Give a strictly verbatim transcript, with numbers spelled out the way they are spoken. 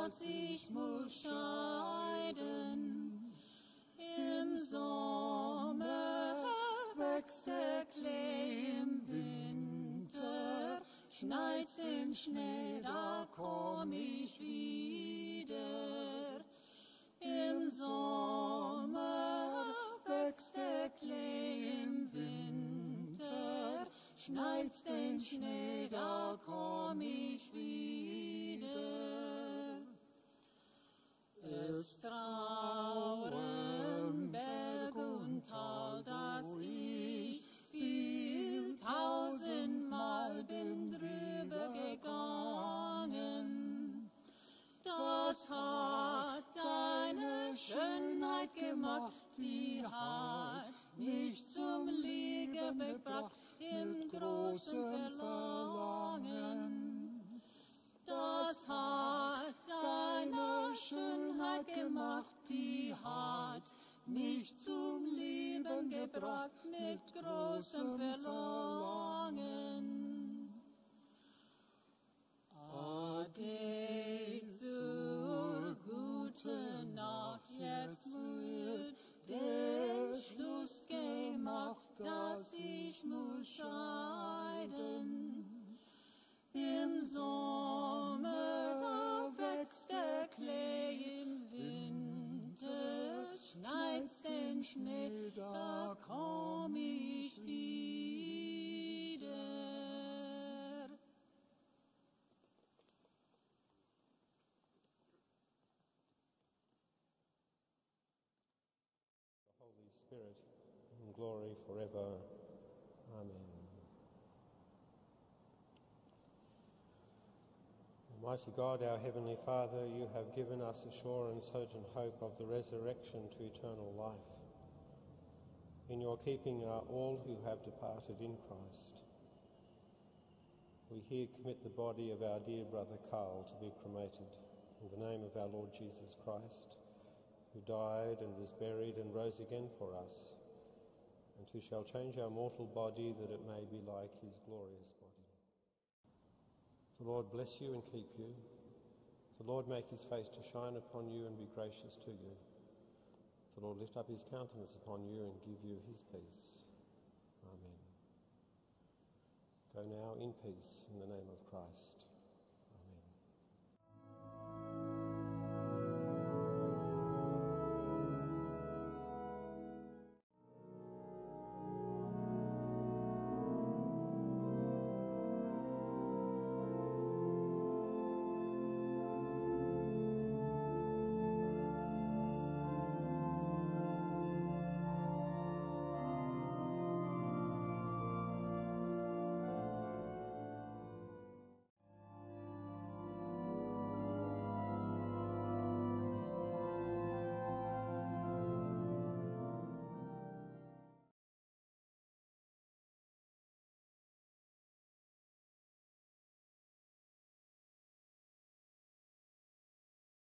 dass ich muss scheiden. Im Sommer wächst der Klee, im Winter schneit's den Schnee, da komm ich wieder. Im Sommer wächst der Klee, im Winter schneit's den Schnee, da komm ich wieder. Es trauern Berg und Tal, dass ich viel tausendmal bin drüber gegangen. Das hat deine Schönheit gemacht, die hat mich zum Liegen gebracht im großen Verlangen. Das hat deine Schönheit gemacht, die hat mich zum Lieben gebracht mit großem Verlangen. Ade zur guten Nacht, jetzt wird der Schluss gemacht, dass ich muss scheiden. Im Sommer da wächst der Klee, im Winter schneit's den Schnee, da komm ich wieder. The Holy Spirit, in glory forever. Amen. Almighty God, our Heavenly Father, you have given us a sure and certain hope of the resurrection to eternal life. In your keeping are all who have departed in Christ. We here commit the body of our dear brother Carl to be cremated in the name of our Lord Jesus Christ, who died and was buried and rose again for us, and who shall change our mortal body that it may be like his glorious body. The Lord bless you and keep you. The Lord make his face to shine upon you and be gracious to you. The Lord lift up his countenance upon you and give you his peace. Amen. Go now in peace in the name of Christ.